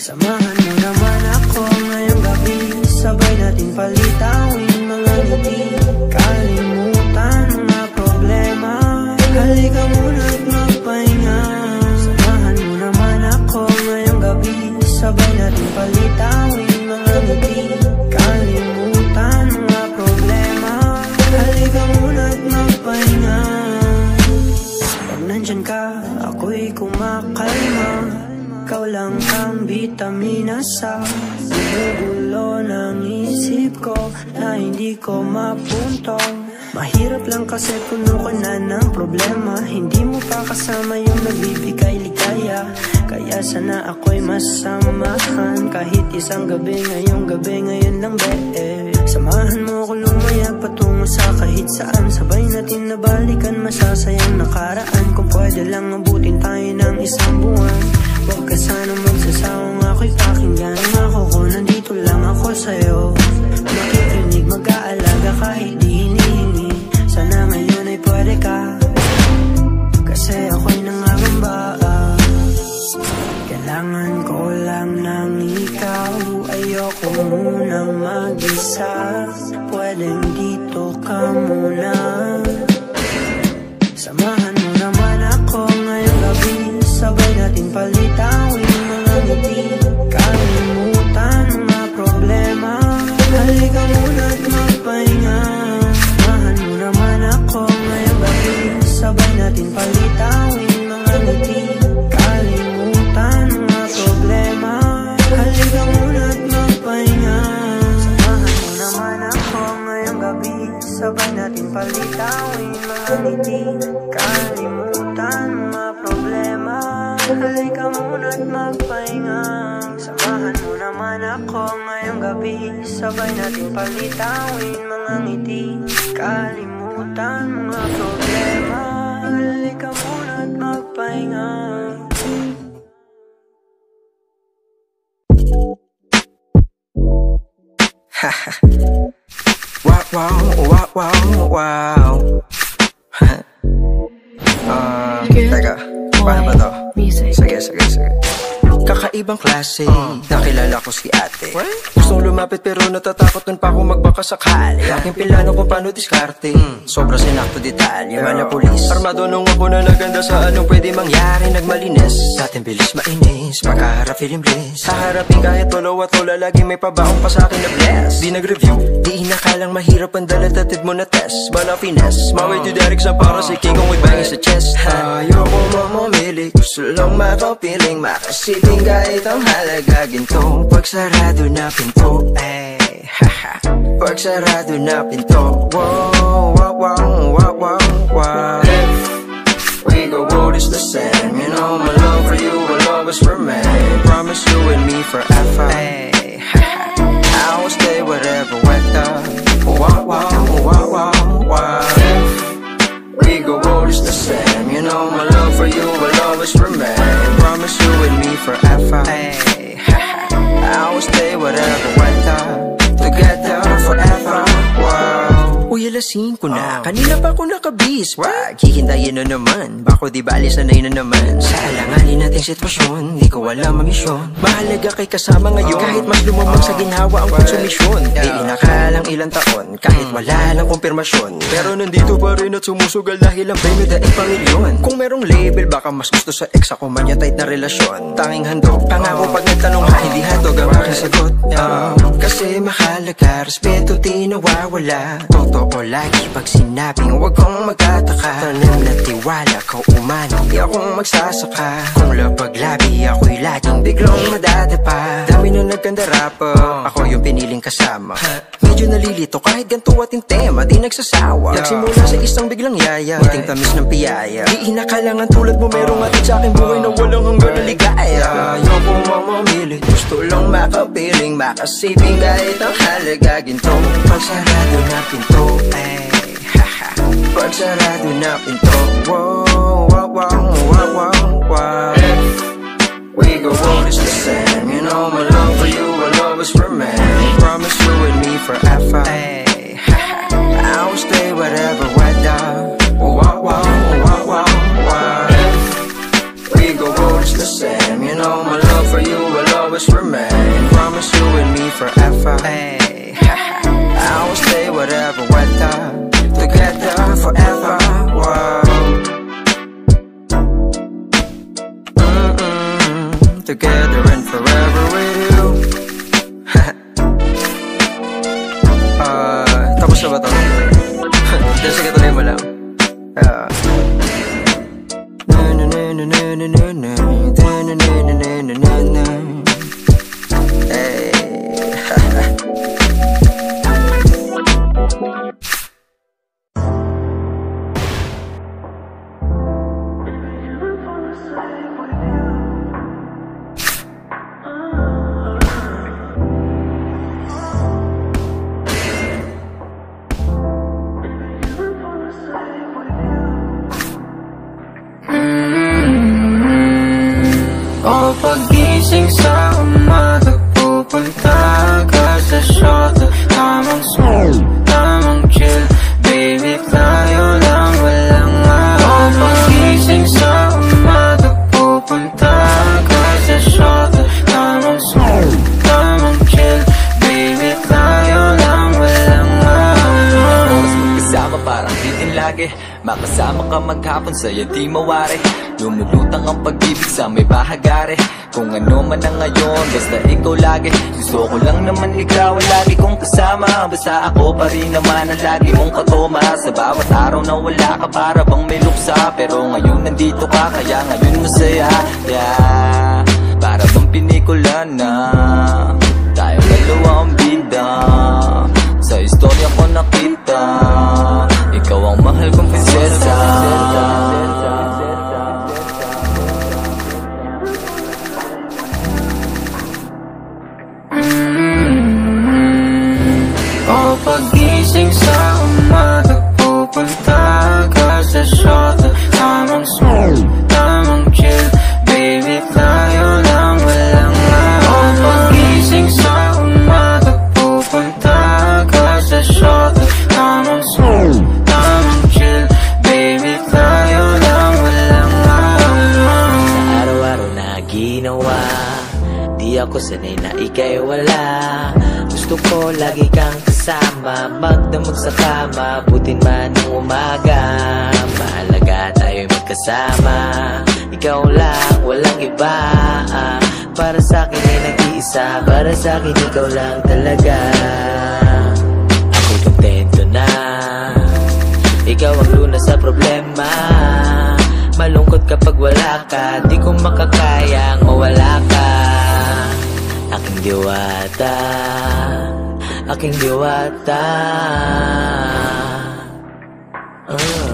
Samahan mo naman ako ngayong gabi, sabay natin palitawin mga ngiti. Kalimutan mga problema, halika muna at magpahinga. Samahan mo naman ako ngayong gabi, sabay natin palitawin mga ngiti. Kalimutan mga problema, halika muna at magpahinga. Pag nandyan ka, ako'y kumakalma. Ikaw lang ang bitamina sa gulo ng isip ko na hindi ko mapuntong. Mahirap lang kasi puno ka na ng problema. Hindi mo pa kasama yung nagbibigay ligaya. Kaya sana ako'y masamahan kahit isang gabi, ngayong gabi, ngayon lang be. Samahan mo ako lumayag patungo sa kahit saan. Sabay natin nabalikan masasayang nakaraan. Kung pwede lang abutin tayo ng isang buwan. Huwag ka sana magsasawang ako'y pakinggan. Ako ko nandito lang ako sa'yo, makikinig, mag-aalaga kahit di hinihingi. Sana ngayon ay pwede ka, kasi ako'y nangangamba. Kailangan ko lang ng ikaw, ayoko munang mag-isa. Pwedeng dito ka muna. Samahan mo naman ako ngayong gabi, sabay natin palitawin mga ngiti. Kalimutan mga problema, halika muna at magpahinga. Samahan mo naman ako ngayong gabi, sabay natin palitawin mga ngiti. Kalimutan mga problema, halika muna at magpahinga. Samahan mo naman ako ngayong gabi, sabay natin palitawin mga ngiti. Kalimutan mga problema, halika muna at magpahinga. Samahan mo naman ako ngayong gabi, sabay natin palitawin mga ngiti. Kalimutan mga problema, halika muna at magpahinga. Haha. Wow. Teka, paano ba to? Sige. Kakaibang klase, nakilala ko si ate. Gustong lumapit pero natatakot nun pa akong magbaka sakali. Aking pilano kung paano diskarte, sobra sinakto detalye. Wala pulis, armado nung ako na naganda sa anong pwede mangyari. Nagmalinis, dating bilis mainis, makaharap feeling bliss. Haharapin kahit tolo at lola, lagi may pabaong pa sa akin na bless. Di nag-review, di inakalang mahirap ang dalatatid mo na test. Bala finesse, maway to direct sa para si king kung may bangin sa chest. Ayoko mamamili, gusto lang makapiling, makasiling kahit ang halaga ginto. Pag sarado na pinto, pag sarado na pinto. Wow. If we go road is the same, you know my love for you will always remain. Promise you and me forever. I will stay whatever weather. Wow. If we go road is the same, you know my love for you will always remain. Promise you and me forever. I will stay whatever weather, together forever. Wow. Uy, alasin ko na, kanina pa ako nakabis. Wag, hihintayin na naman, bako di bali sanay na naman. Sa alanganin nating sitwasyon, di ko alam ang misyon. Mahalaga kay kasama ngayon, kahit mas lumamang sa ginhawa ang konsumisyon. Di inakalang ilang taon, kahit wala lang kumpirmasyon. Pero nandito pa rin at sumusugal dahil ang premyo daig pamilyon. Kung merong label, baka mas gusto sa ex ako manyatight na relasyon. Tanging handog, pangako pag nagtanong ha, hindi hatog ang aking sagot. Kasi mahalaga, respeto di nawawala. Totoo lagi pag sinabing huwag kang magtataka. Tanim na tiwala, kau umano, di akong magsasaka. Kung lapag-labi, ako'y laging biglang madadapa. Dami na nagkandara pa, ako yung piniling kasama. Medyo nalilito kahit ganito ating tema, di nagsasawa. Nagsimula sa isang biglang yaya, iting tamis ng piyaya. Di inakalangan tulad mo, merong atid sa aking buhay na walang hanggan na ligaya. Ayoko mamamili, gusto lang makapiling, makasiping kahit ang halaga ginto. Pag sarado na pinto, pag sarado na pinto. Wow. If we go road is the same, you know my love for you will always remain. Promise you and me forever. I will stay whatever weather. Wow. If we go road is the same, you know my love for you will always remain. together and forever with you. Tapos na ba ito? Hindi, sige, tuloy mo lang. O pagising sa umaga, pupunta ka sa shota. Tamang smooth, tamang chill, baby, tayo lang, walang ano. O pagising sa umaga, pupunta ka sa shota. Tamang smooth, tamang chill, baby, tayo lang, walang ano. Mas magkasama parang bitin lagi, makasama ka maghapon sa'yo di mawari. Lumulutang ang pag-ibig sa may bahagari. Kung ano man ang ngayon, basta ikaw lagi. Gusto ko lang naman ikaw ang lagi kong kasama. Basta ako pa rin naman ang lagi mong katoma. Sa bawat araw na wala ka para bang may luksa. Pero ngayon nandito ka, kaya ngayon masaya. Yeah, para bang pinikula na tayong dalawa ang bida. Sa istorya ko nakita, ikaw ang mahal kong prinsesa. O pagising sa umaga, pupunta ka sa shota. Tamang smooth, tamang chill, baby, tayo lang, walang ano. O pagising sa umaga, pupunta ka sa shota. Tamang smooth, tamang chill, baby, tayo lang, walang ano. Sa araw-araw na ginawa, di ako sanay na ika'y wala. Gusto ko lagi kang kasama, magdamag sa kama, butin man ng umaga. Mahalaga tayo'y magkasama, ikaw lang, walang iba. Para sa'kin ay nag-iisa, para sa'kin ikaw lang talaga. Ako'y kontento na, ikaw ang lunas sa problema. Malungkot kapag wala ka, di ko makakayang mawala ka. Aking diwata, aking diwata.